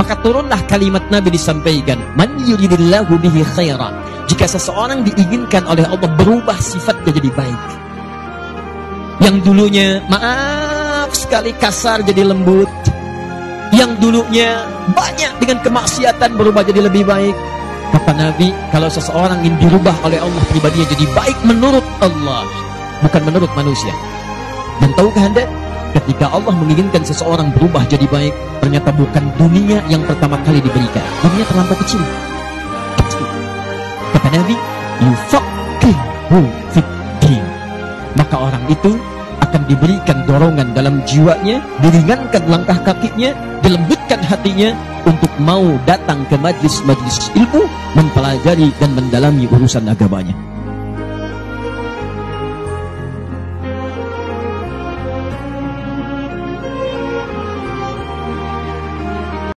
Maka turunlah kalimat Nabi disampaikan, man yuridillahu bihi khairan. Jika seseorang diinginkan oleh Allah berubah sifatnya jadi baik, yang dulunya maaf sekali kasar jadi lembut, yang dulunya banyak dengan kemaksiatan berubah jadi lebih baik. Kata Nabi, kalau seseorang ingin dirubah oleh Allah pribadinya jadi baik menurut Allah, bukan menurut manusia. Dan tahukah Anda, ketika Allah menginginkan seseorang berubah jadi baik, ternyata bukan dunia yang pertama kali diberikan. Dunia terlampau kecil. Kata Nabi, yufaqihu fiddin. Maka orang itu akan diberikan dorongan dalam jiwanya, diringankan langkah kakinya, dilembutkan hatinya untuk mau datang ke majlis-majlis ilmu, mempelajari dan mendalami urusan agamanya.